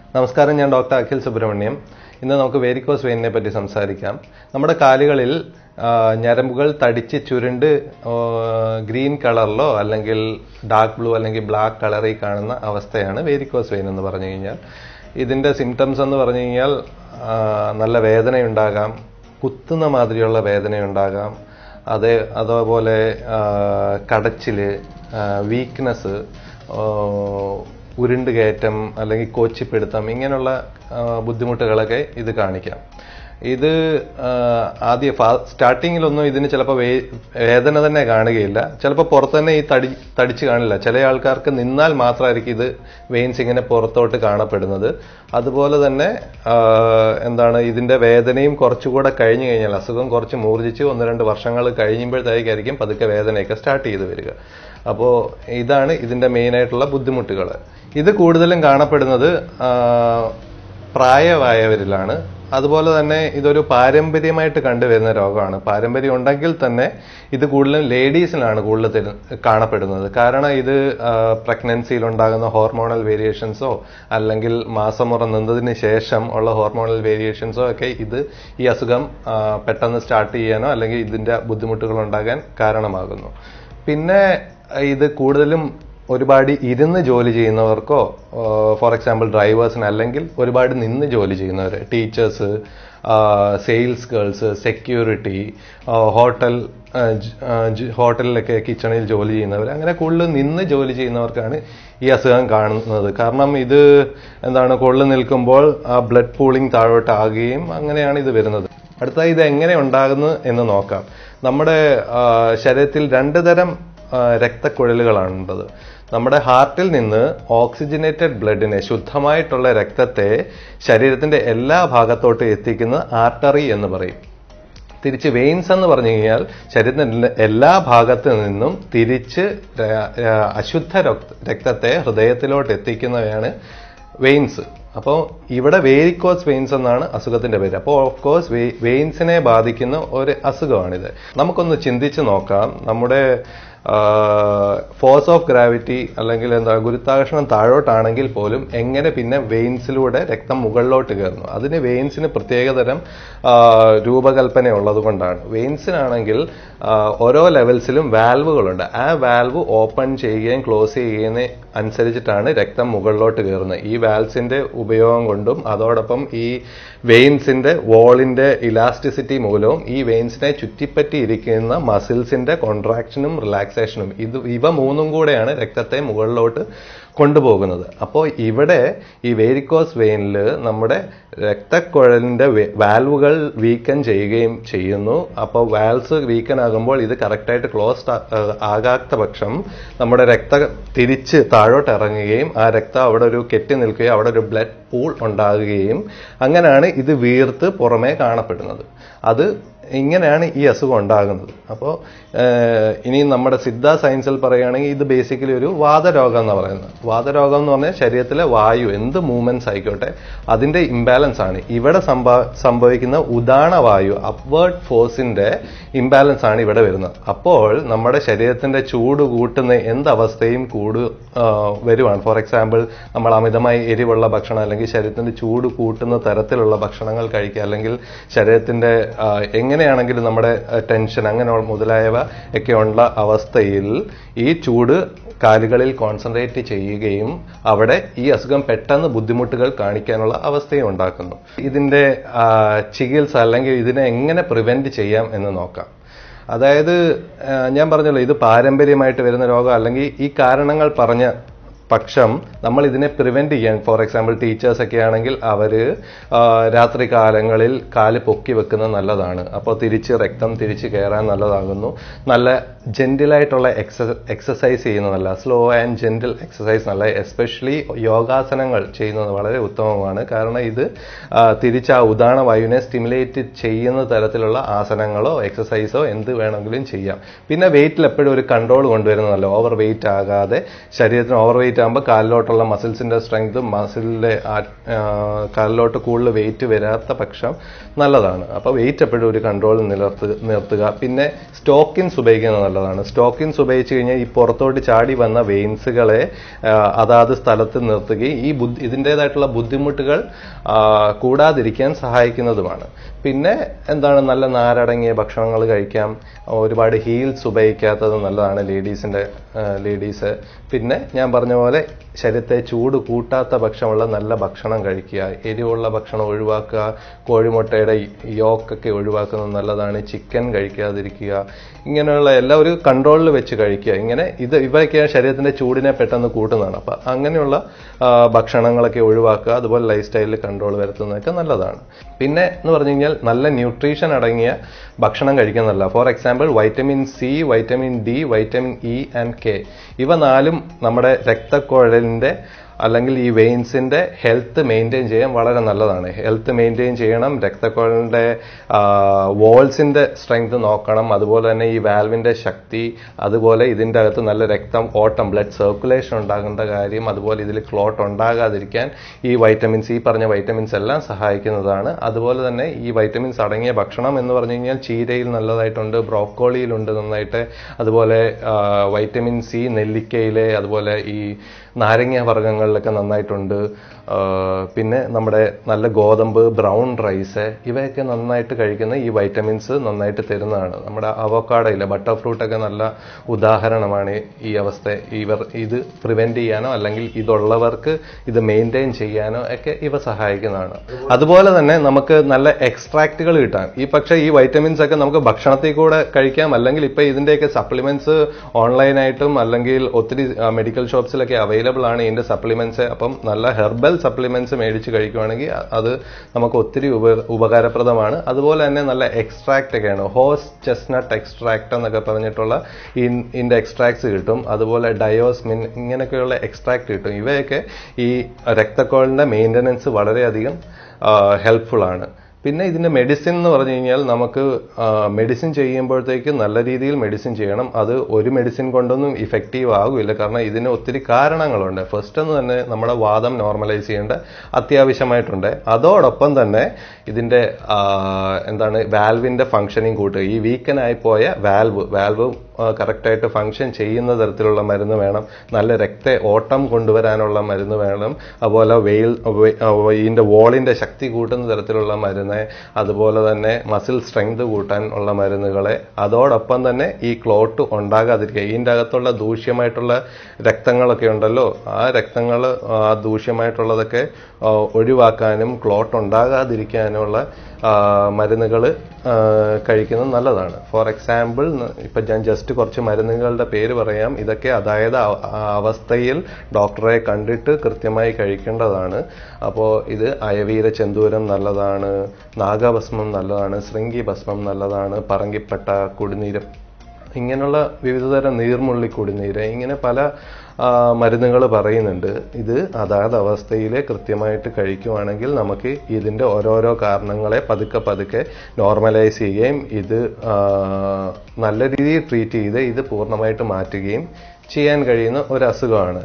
നമസ്കാരം, ഞാൻ ഡോക്ടർ അഖിൽ സുബ്രഹ്മണ്യം. ഇന്ന് നമുക്ക് വേരിക്കോസ് വെയിനിനെ പറ്റി സംസാരിക്കാം. നമ്മുടെ കാലുകളിൽ ഞരമ്പുകൾ തടിച്ച് ചുരുണ്ട് ഗ്രീൻ കളറിലോ അല്ലെങ്കിൽ ഡാർക്ക് ബ്ലൂ അല്ലെങ്കിൽ ബ്ലാക്ക് കളറിൽ കാണുന്ന അവസ്ഥയാണ് വേരിക്കോസ് വെയിൻ എന്ന് പറഞ്ഞു കഴിഞ്ഞാൽ. ഇതിന്റെ സിംറ്റംസ് എന്ന് പറഞ്ഞു കഴിഞ്ഞാൽ നല്ല വേദനയുണ്ടാകാം, കുത്തുന്ന മാതിരിയുള്ള വേദനയുണ്ടാകാം, അതേപോലെ കടച്ചില്, വീക്ക്നെസ്, ഉരുണ്ടുകയറ്റം അല്ലെങ്കിൽ കോച്ചിപ്പിടുത്തം, ഇങ്ങനെയുള്ള ബുദ്ധിമുട്ടുകളൊക്കെ ഇത് കാണിക്കാം. ഇത് സ്റ്റാർട്ടിങ്ങിലൊന്നും ഇതിന് ചിലപ്പോൾ വേദന തന്നെ കാണുകയില്ല. ചിലപ്പോൾ പുറത്ത് തന്നെ ഈ തടിച്ച് കാണില്ല. ചില ആൾക്കാർക്ക് നിന്നാൽ മാത്രമായിരിക്കും ഇത് വെയിൻസ് ഇങ്ങനെ പുറത്തോട്ട് കാണപ്പെടുന്നത്. അതുപോലെ തന്നെ ഇതിന്റെ വേദനയും കുറച്ചുകൂടെ കഴിഞ്ഞു കഴിഞ്ഞാൽ, അസുഖം കുറച്ച് മൂർജിച്ച് 1-2 വർഷങ്ങൾ കഴിയുമ്പോഴത്തേക്കായിരിക്കും പതുക്കെ വേദനയൊക്കെ സ്റ്റാർട്ട് ചെയ്ത് വരിക. അപ്പോൾ ഇതാണ് ഇതിന്റെ മെയിൻ ആയിട്ടുള്ള ബുദ്ധിമുട്ടുകൾ. ഇത് കൂടുതലും കാണപ്പെടുന്നത് പ്രായമായവരിലാണ്. അതുപോലെ തന്നെ ഇതൊരു പാരമ്പര്യമായിട്ട് കണ്ടുവരുന്ന രോഗമാണ്. പാരമ്പര്യം ഉണ്ടെങ്കിൽ തന്നെ ഇത് കൂടുതലും ലേഡീസിലാണ് കൂടുതൽ കാണപ്പെടുന്നത്. കാരണം ഇത് പ്രഗ്നൻസിയിൽ ഉണ്ടാകുന്ന ഹോർമോണൽ വേരിയേഷൻസോ അല്ലെങ്കിൽ മാസമുറ നിന്നതിന് ശേഷം ഉള്ള ഹോർമോണൽ വേരിയേഷൻസോ ഒക്കെ ഈ അസുഖം പെട്ടെന്ന് സ്റ്റാർട്ട് ചെയ്യാനോ അല്ലെങ്കിൽ ഇതിന്റെ ബുദ്ധിമുട്ടുകൾ ഉണ്ടാകാൻ കാരണമാകുന്നു. പിന്നെ ഇത് കൂടുതലും ഒരുപാട് ഇരുന്ന് ജോലി ചെയ്യുന്നവർക്കോ, ഫോർ എക്സാമ്പിൾ ഡ്രൈവേഴ്സിന്, അല്ലെങ്കിൽ ഒരുപാട് നിന്ന് ജോലി ചെയ്യുന്നവർ, ടീച്ചേഴ്സ്, സെയിൽസ് ഗേൾസ്, സെക്യൂരിറ്റി, ഹോട്ടലിലൊക്കെ കിച്ചണിൽ ജോലി ചെയ്യുന്നവർ, അങ്ങനെ കൂടുതൽ നിന്ന് ജോലി ചെയ്യുന്നവർക്കാണ് ഈ അസുഖം കാണുന്നത്. കാരണം ഇത് കൂടുതൽ നിൽക്കുമ്പോൾ ബ്ലഡ് പൂളിംഗ് താഴോട്ടാകുകയും അങ്ങനെയാണ് ഇത് വരുന്നത്. അടുത്തതായി ഇത് എങ്ങനെ ഉണ്ടാകുന്നു എന്ന് നോക്കാം. നമ്മുടെ ശരീരത്തിൽ 2 തരം രക്തക്കുഴലുകളാണുള്ളത്. നമ്മുടെ ഹാർട്ടിൽ നിന്ന് ഓക്സിജനേറ്റഡ് ബ്ലഡിനെ, ശുദ്ധമായിട്ടുള്ള രക്തത്തെ ശരീരത്തിന്റെ എല്ലാ ഭാഗത്തോട്ട് എത്തിക്കുന്ന ആർട്ടറി എന്ന് പറയും. തിരിച്ച് വെയിൻസ് എന്ന് പറഞ്ഞു കഴിഞ്ഞാൽ ശരീരത്തിന്റെ എല്ലാ ഭാഗത്തു നിന്നും തിരിച്ച് അശുദ്ധ രക്തത്തെ ഹൃദയത്തിലോട്ട് എത്തിക്കുന്നവയാണ് വെയിൻസ്. അപ്പോൾ ഇവിടെ വേരിക്കോസ് വെയിൻസ് എന്നാണ് അസുഖത്തിന്റെ പേര്. അപ്പോൾ ഓഫ് കോഴ്സ് വെയിൻസിനെ ബാധിക്കുന്ന ഒരു അസുഖമാണിത്. നമുക്കൊന്ന് ചിന്തിച്ച് നോക്കാം. നമ്മുടെ ഫോഴ്സ് ഓഫ് ഗ്രാവിറ്റി അല്ലെങ്കിൽ ഗുരുത്വാകർഷണം താഴോട്ടാണെങ്കിൽ പോലും എങ്ങനെ പിന്നെ വെയിൻസിലൂടെ രക്തം മുകളിലോട്ട് കയറുന്നു? അതിന് വെയിൻസിന് പ്രത്യേകതരം രൂപകൽപ്പന ഉള്ളത് കൊണ്ടാണ്. വെയിൻസിനാണെങ്കിൽ ഓരോ ലെവൽസിലും വാൽവുകളുണ്ട്. ആ വാൽവ് ഓപ്പൺ ചെയ്യുകയും ക്ലോസ് ചെയ്യുകയും അനുസരിച്ചിട്ടാണ് രക്തം മുകളിലോട്ട് കയറുന്നത്. ഈ വാൽവ്സിന്റെ ഉപയോഗം കൊണ്ടും അതോടൊപ്പം ഈ വെയിൻസിന്റെ വോളിന്റെ ഇലാസ്റ്റിസിറ്റി മൂലവും ഈ വെയിൻസിനെ ചുറ്റിപ്പറ്റിയിരിക്കുന്ന മസിൽസിന്റെ കോൺട്രാക്ഷനും റിലാക്സേഷനും ഇവ 3ഉം കൂടെയാണ് രക്തത്തെ മുകളിലോട്ട് കൊണ്ടുപോകുന്നത്. അപ്പോൾ ഇവിടെ ഈ വേരിക്കോസ് വെയിനിൽ നമ്മുടെ രക്തക്കുഴലിന്റെ വാൽവുകൾ വീക്കൻ ചെയ്യുകയും ചെയ്യുന്നു. അപ്പോൾ വാൽവ്സ് വീക്കൻ ആകുമ്പോൾ ഇത് കറക്റ്റായിട്ട് ക്ലോസ്ഡ് ആകാത്ത പക്ഷം നമ്മുടെ രക്തം തിരിച്ച് താഴോട്ട് ഇറങ്ങുകയും ആ രക്തം അവിടെ ഒരു കെട്ടി നിൽക്കുകയും അവിടെ ഒരു ബ്ലഡ് പൂൾ ഉണ്ടാകുകയും അങ്ങനെയാണ് ഇത് വീർത്ത് പുറമേ കാണപ്പെടുന്നത്. ഇങ്ങനെയാണ് ഈ അസുഖം ഉണ്ടാകുന്നത്. അപ്പോൾ ഇനി നമ്മുടെ സിദ്ധ സയൻസിൽ പറയുകയാണെങ്കിൽ ഇത് ബേസിക്കലി ഒരു വാതരോഗം എന്ന് പറയുന്നത്. വാതരോഗം എന്ന് പറഞ്ഞാൽ ശരീരത്തിലെ വായു എന്ത് മൂവ്മെന്റ്സ് ആയിക്കോട്ടെ അതിന്റെ ഇംബാലൻസ് ആണ്. ഇവിടെ സംഭവിക്കുന്ന ഉദാഹരണ വായു, അപ്വേർഡ് ഫോഴ്സിന്റെ ഇംബാലൻസ് ആണ് ഇവിടെ വരുന്നത്. അപ്പോൾ നമ്മുടെ ശരീരത്തിന്റെ ചൂട് കൂട്ടുന്ന എന്തവസ്ഥയും വരുവാണ്. ഫോർ എക്സാമ്പിൾ നമ്മൾ അമിതമായി എരിവുള്ള ഭക്ഷണം അല്ലെങ്കിൽ ശരീരത്തിന്റെ ചൂട് കൂട്ടുന്ന തരത്തിലുള്ള ഭക്ഷണങ്ങൾ കഴിക്കുക, അല്ലെങ്കിൽ ശരീരത്തിന്റെ എങ്ങനെയാണെങ്കിലും നമ്മുടെ ടെൻഷൻ അങ്ങനെ മുതലായവ ഒക്കെ ഉള്ള അവസ്ഥയിൽ ഈ ചൂട് കാലുകളിൽ കോൺസെൻട്രേറ്റ് ചെയ്യുകയും അവിടെ ഈ അസുഖം പെട്ടെന്ന് ബുദ്ധിമുട്ടുകൾ കാണിക്കാനുള്ള അവസ്ഥയും ഉണ്ടാക്കുന്നു. ഇതിന്റെ ചികിത്സ അല്ലെങ്കിൽ ഇതിനെ എങ്ങനെ പ്രിവെന്റ് ചെയ്യാം എന്ന് നോക്കാം. അതായത് ഞാൻ പറഞ്ഞല്ലോ, ഇത് പാരമ്പര്യമായിട്ട് വരുന്ന രോഗം അല്ലെങ്കിൽ ഈ കാരണങ്ങൾ പറഞ്ഞ പക്ഷം നമ്മൾ ഇതിനെ പ്രിവെന്റ് ചെയ്യാൻ, ഫോർ എക്സാമ്പിൾ ടീച്ചേഴ്സ് ഒക്കെ ആണെങ്കിൽ അവര് രാത്രി കാലങ്ങളിൽ കാല് പൊക്കി വെക്കുന്നത് നല്ലതാണ്. അപ്പോൾ രക്തം തിരിച്ച് കയറാൻ നല്ലതാകുന്നു. നല്ല ജെന്റിലായിട്ടുള്ള എക്സസൈസ് ചെയ്യുന്നത് നല്ല, സ്ലോ ആൻഡ് ജെന്റിൽ എക്സസൈസ് നല്ല, എസ്പെഷ്യലി യോഗാസനങ്ങൾ ചെയ്യുന്നത് വളരെ ഉത്തമമാണ്. കാരണം ഇത് തിരിച്ച് ആ ഉദാഹരണ വായുവിനെ സ്റ്റിമുലേറ്റ് ചെയ്യുന്ന തരത്തിലുള്ള ആസനങ്ങളോ എക്സസൈസോ എന്ത് വേണമെങ്കിലും ചെയ്യാം. പിന്നെ വെയിറ്റിൽ എപ്പോഴും ഒരു കൺട്രോൾ കൊണ്ടുവരുന്നതല്ല, ഓവർ വെയിറ്റ് ആകാതെ. ശരീരത്തിന് ഓവർ വെയിറ്റ് ആകുമ്പോൾ കാലിലോട്ടുള്ള മസിൽസിന്റെ സ്ട്രെങ്തും മസിലിന്റെ കാലിലോട്ട് കൂടുതൽ വെയിറ്റ് വരാത്ത പക്ഷം നല്ലതാണ്. അപ്പോൾ വെയിറ്റ് എപ്പോഴും ഒരു കൺട്രോൾ നിർത്തുക. പിന്നെ സ്റ്റോക്ക് സ്റ്റോക്കിൻസ് ഉപയോഗിക്കുന്നത് നല്ലതാണ്. സ്റ്റോക്കിൻസ് ഉപയോഗിച്ച് കഴിഞ്ഞാൽ ഈ പുറത്തോട്ട് ചാടി വന്ന വെയിൻസുകളെ അതാത് സ്ഥലത്ത് നിർത്തുകയും ഈ ഇതിൻ്റെതായിട്ടുള്ള ബുദ്ധിമുട്ടുകൾ കൂടാതിരിക്കാൻ സഹായിക്കുന്നതുമാണ്. പിന്നെ എന്താണ്, നല്ല നാരടങ്ങിയ ഭക്ഷണങ്ങൾ കഴിക്കാം. ഒരുപാട് ഹീൽസ് ഉപയോഗിക്കാത്തത് നല്ലതാണ് ലേഡീസ്. പിന്നെ ഞാൻ പറഞ്ഞ പോലെ ശരീരത്തെ ചൂട് കൂട്ടാത്ത ഭക്ഷണമുള്ള നല്ല ഭക്ഷണം കഴിക്കുക. എരിവുള്ള ഭക്ഷണം ഒഴിവാക്കുക. കോഴിമുട്ടയുടെ യോക്കൊക്കെ ഒഴിവാക്കുന്നത് നല്ലതാണ്. ചിക്കൻ കഴിക്കാതിരിക്കുക. ഇങ്ങനെയുള്ള എല്ലാം ഒരു കൺട്രോളിൽ വെച്ച് കഴിക്കുക. ഇവയൊക്കെ ശരീരത്തിന്റെ ചൂടിനെ പെട്ടെന്ന് കൂട്ടുന്നതാണ്. അപ്പൊ അങ്ങനെയുള്ള ഭക്ഷണങ്ങളൊക്കെ ഒഴിവാക്കുക. അതുപോലെ ലൈഫ് സ്റ്റൈലിൽ കൺട്രോൾ വരുത്തുന്നതൊക്കെ നല്ലതാണ്. പിന്നെ എന്ന് പറഞ്ഞു കഴിഞ്ഞാൽ നല്ല ന്യൂട്രീഷൻ അടങ്ങിയ ഭക്ഷണം കഴിക്കുന്നതല്ല. For example vitamin C, vitamin D, vitamin E and K, ഇവ നാലും നമ്മുടെ രക്തക്കുഴലിന്റെ അല്ലെങ്കിൽ ഈ വെയിൻസിന്റെ ഹെൽത്ത് മെയിൻറ്റെയിൻ ചെയ്യാൻ വളരെ നല്ലതാണ്. ഹെൽത്ത് മെയിൻറ്റെയിൻ ചെയ്യണം. രക്തക്കുഴലിന്റെ വോൾസിന്റെ സ്ട്രെങ്ത് നോക്കണം. അതുപോലെ തന്നെ ഈ വാൽവിന്റെ ശക്തി, അതുപോലെ ഇതിന്റെ അകത്ത് നല്ല രക്തം ഓട്ടം, ബ്ലഡ് സർക്കുലേഷൻ ഉണ്ടാകേണ്ട കാര്യം, അതുപോലെ ഇതിൽ ക്ലോട്ട് ഉണ്ടാകാതിരിക്കാൻ ഈ വൈറ്റമിൻസ്, ഈ പറഞ്ഞ വൈറ്റമിൻസ് എല്ലാം സഹായിക്കുന്നതാണ്. അതുപോലെ തന്നെ ഈ വൈറ്റമിൻസ് അടങ്ങിയ ഭക്ഷണം എന്ന് പറഞ്ഞു കഴിഞ്ഞാൽ ചീരയിൽ നല്ലതായിട്ടുണ്ട്, ബ്രോക്കോളിയിലുണ്ട് നന്നായിട്ട്, അതുപോലെ വൈറ്റമിൻ സി നെല്ലിക്കയിലെ, അതുപോലെ ഈ നാരങ്ങ വർഗ്ഗങ്ങളിലൊക്കെ നന്നായിട്ടുണ്ട്. പിന്നെ നമ്മുടെ നല്ല ഗോതമ്പ്, ബ്രൗൺ റൈസ്, ഇവയൊക്കെ നന്നായിട്ട് കഴിക്കുന്ന ഈ വൈറ്റമിൻസ് നന്നായിട്ട് തരുന്നതാണ്. നമ്മുടെ അവോക്കാഡോയിലെ ബട്ടർ ഫ്രൂട്ടൊക്കെ നല്ല ഉദാഹരണമാണ് ഈ അവസ്ഥ. ഇത് പ്രിവെന്റ് ചെയ്യാനോ അല്ലെങ്കിൽ ഇതുള്ളവർക്ക് ഇത് മെയിൻറ്റെയിൻ ചെയ്യാനോ ഒക്കെ ഇവ സഹായിക്കുന്നതാണ്. അതുപോലെ തന്നെ നമുക്ക് നല്ല എക്സ്ട്രാക്റ്റുകൾ കിട്ടാൻ പക്ഷേ ഈ വൈറ്റമിൻസ് ഒക്കെ നമുക്ക് ഭക്ഷണത്തിൽ കൂടെ കഴിക്കാം. അല്ലെങ്കിൽ ഇപ്പൊ ഇതിന്റെയൊക്കെ സപ്ലിമെന്റ്സ് ഓൺലൈനായിട്ടും അല്ലെങ്കിൽ ഒത്തിരി മെഡിക്കൽ ഷോപ്സിലൊക്കെ അവൈലബിൾ ആണ് ഇതിന്റെ സപ്ലിമെന്റ്സ്. അപ്പം നല്ല ഹെർബൽ സപ്ലിമെന്റ്സ് മേടിച്ച് കഴിക്കുകയാണെങ്കിൽ അത് നമുക്ക് ഒത്തിരി ഉപകാരപ്രദമാണ്. അതുപോലെ തന്നെ നല്ല എക്സ്ട്രാക്റ്റ് ഒക്കെയാണ്. ഹോസ് ചെസ്നട്ട് എക്സ്ട്രാക്ട് എന്നൊക്കെ പറഞ്ഞിട്ടുള്ള ഇതിന്റെ എക്സ്ട്രാക്ട്സ് കിട്ടും. അതുപോലെ ഡയോസ്മിൻ, ഇങ്ങനെയൊക്കെയുള്ള എക്സ്ട്രാക്ട് കിട്ടും. ഇവയൊക്കെ ഈ രക്തക്കുഴലിന്റെ മെയിൻ്റനൻസ് വളരെയധികം ഹെൽപ്ഫുൾ ആണ്. പിന്നെ ഇതിന്റെ മെഡിസിൻ എന്ന് പറഞ്ഞു കഴിഞ്ഞാൽ നമുക്ക് മെഡിസിൻ ചെയ്യുമ്പോഴത്തേക്ക് നല്ല രീതിയിൽ മെഡിസിൻ ചെയ്യണം. അത് ഒരു മെഡിസിൻ കൊണ്ടൊന്നും ഇഫക്റ്റീവ് ആകില്ല. കാരണം ഇതിന് ഒത്തിരി കാരണങ്ങളുണ്ട്. ഫസ്റ്റ് എന്ന് തന്നെ നമ്മുടെ വാദം നോർമലൈസ് ചെയ്യേണ്ട അത്യാവശ്യമായിട്ടുണ്ട്. അതോടൊപ്പം തന്നെ ഇതിന്റെ വാൽവിന്റെ ഫംഗ്ഷനിങ് കൂട്ടുക. ഈ വീക്കനായി പോയ വാൽവ് കറക്റ്റായിട്ട് ഫംഗ്ഷൻ ചെയ്യുന്ന തരത്തിലുള്ള മരുന്ന് വേണം. നല്ല ഓട്ടം കൊണ്ടുവരാനുള്ള മരുന്ന് വേണം. അതുപോലെ ഇതിന്റെ വോളിന്റെ ശക്തി കൂട്ടുന്ന തരത്തിലുള്ള മരുന്ന്, അതുപോലെ തന്നെ മസിൽ സ്ട്രെങ്ത് കൂട്ടാൻ ഉള്ള മരുന്നുകളെ, അതോടൊപ്പം തന്നെ ഈ ക്ലോട്ട് ഉണ്ടാകാതിരിക്കുക. ഇതിൻ്റെ അകത്തുള്ള ദൂഷ്യമായിട്ടുള്ള രക്തങ്ങളൊക്കെ ഉണ്ടല്ലോ, ആ രക്തങ്ങൾ ദൂഷ്യമായിട്ടുള്ളതൊക്കെ ഒഴിവാക്കാനും ക്ലോട്ട് ഉണ്ടാകാതിരിക്കാനുമുള്ള മരുന്നുകൾ കഴിക്കുന്നത് നല്ലതാണ്. ഫോർ എക്സാമ്പിൾ ഇപ്പൊ ഞാൻ ജസ്റ്റ് കുറച്ച് മരുന്നുകളുടെ പേര് പറയാം. ഇതൊക്കെ അതായത് അവസ്ഥയിൽ ഡോക്ടറെ കണ്ടിട്ട് കൃത്യമായി കഴിക്കേണ്ടതാണ്. അപ്പോൾ ഇത് അയവീര ചെന്തൂരം നല്ലതാണ്, നാഗഭസ്മം നല്ലതാണ്, ശൃംഗി ഭസ്മം നല്ലതാണ്, പറങ്കിപ്പട്ട, കുടിനീര്, ഇങ്ങനെയുള്ള വിവിധതരം നീർമുള്ളി കുടിനീര്, ഇങ്ങനെ പല മരുന്നുകൾ പറയുന്നുണ്ട്. ഇത് അതാത് അവസ്ഥയിൽ കൃത്യമായിട്ട് കഴിക്കുവാണെങ്കിൽ നമുക്ക് ഇതിന്റെ ഓരോരോ കാരണങ്ങളെ പതുക്കെ നോർമലൈസ് ചെയ്യുകയും ഇത് നല്ല രീതിയിൽ ട്രീറ്റ് ചെയ്ത് ഇത് പൂർണ്ണമായിട്ട് മാറ്റുകയും ചെയ്യാൻ കഴിയുന്ന ഒരു അസുഖമാണ്.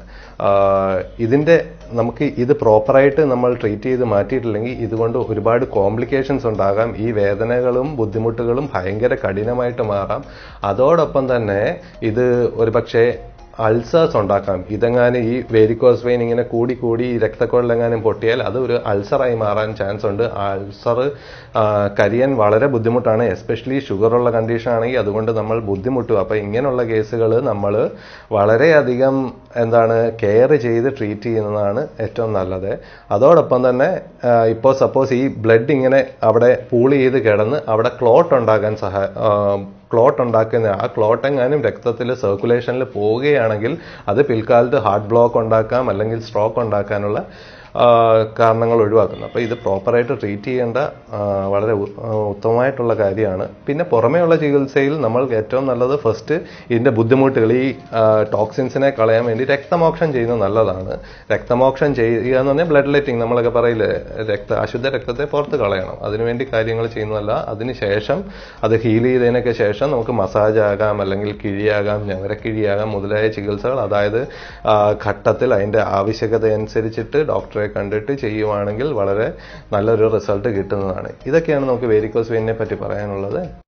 നമുക്ക് ഇത് പ്രോപ്പറായിട്ട് നമ്മൾ ട്രീറ്റ് ചെയ്ത് മാറ്റിയിട്ടില്ലെങ്കിൽ ഇതുകൊണ്ട് ഒരുപാട് കോംപ്ലിക്കേഷൻസ് ഉണ്ടാകാം. ഈ വേദനകളും ബുദ്ധിമുട്ടുകളും ഭയങ്കര കഠിനമായിട്ട് മാറാം. അതോടൊപ്പം തന്നെ ഇത് ഒരുപക്ഷെ അൾസേഴ്സ് ഉണ്ടാക്കാം. ഇതെങ്ങാനും ഈ വേരിക്കോസ് വെയിൻ ഇങ്ങനെ കൂടി ഈ രക്തക്കുഴലെങ്ങാനും പൊട്ടിയാൽ അത് ഒരു അൾസറായി മാറാൻ ചാൻസ് ഉണ്ട്. അൾസർ കരിയാൻ വളരെ ബുദ്ധിമുട്ടാണ്. എസ്പെഷ്യലി ഷുഗറുള്ള കണ്ടീഷൻ ആണെങ്കിൽ അതുകൊണ്ട് നമ്മൾ ബുദ്ധിമുട്ടും. അപ്പൊ ഇങ്ങനെയുള്ള കേസുകൾ നമ്മൾ വളരെയധികം കെയർ ചെയ്ത് ട്രീറ്റ് ചെയ്യുന്നതാണ് ഏറ്റവും നല്ലത്. അതോടൊപ്പം തന്നെ ഇപ്പോൾ സപ്പോസ് ഈ ബ്ലഡ് ഇങ്ങനെ അവിടെ പൂൾ ചെയ്ത് കിടന്ന് അവിടെ ക്ലോട്ട് ഉണ്ടാക്കുന്ന ആ ക്ലോട്ട് എങ്ങാനും രക്തത്തിൽ സർക്കുലേഷനിൽ പോവുകയാണെങ്കിൽ അത് പിൽക്കാലത്ത് ഹാർട്ട് ബ്ലോക്ക് ഉണ്ടാക്കാം, അല്ലെങ്കിൽ സ്ട്രോക്ക് ഉണ്ടാക്കാനുള്ള കാരണങ്ങൾ ഒഴിവാക്കുന്നു. അപ്പോൾ ഇത് പ്രോപ്പറായിട്ട് ട്രീറ്റ് ചെയ്യേണ്ട വളരെ ഉത്തമമായിട്ടുള്ള കാര്യമാണ്. പിന്നെ പുറമേയുള്ള ചികിത്സയിൽ നമ്മൾ ഏറ്റവും നല്ലത് ഫസ്റ്റ് ഇതിന്റെ ബുദ്ധിമുട്ടുകൾ, ഈ ടോക്സിൻസിനെ കളയാൻ വേണ്ടി രക്തമോക്ഷം ചെയ്യുന്നത് നല്ലതാണ്. രക്തമോക്ഷം ചെയ്യുക എന്ന് പറഞ്ഞാൽ ബ്ലഡ് ലെറ്റിംഗ്, നമ്മളൊക്കെ പറയില്ലേ, അശുദ്ധ രക്തത്തെ പുറത്ത് കളയണം. അതിനുവേണ്ടി കാര്യങ്ങൾ ചെയ്യുന്നതല്ല. അതിനുശേഷം അത് ഹീൽ ചെയ്തതിനൊക്കെ ശേഷം നമുക്ക് മസാജ് ആകാം, അല്ലെങ്കിൽ കിഴിയാകാം, ഞവരക്കിഴിയാകാം, മുതലായ ചികിത്സകൾ അതായത് ഘട്ടത്തിൽ അതിന്റെ ആവശ്യകത അനുസരിച്ചിട്ട് ഡോക്ടറെ കണ്ടിട്ട് ചെയ്യുവാണെങ്കിൽ വളരെ നല്ലൊരു റിസൾട്ട് കിട്ടുന്നതാണ്. ഇതൊക്കെയാണ് നമുക്ക് വേരിക്കോസ് വെയിനെ പറ്റി പറയാനുള്ളത്.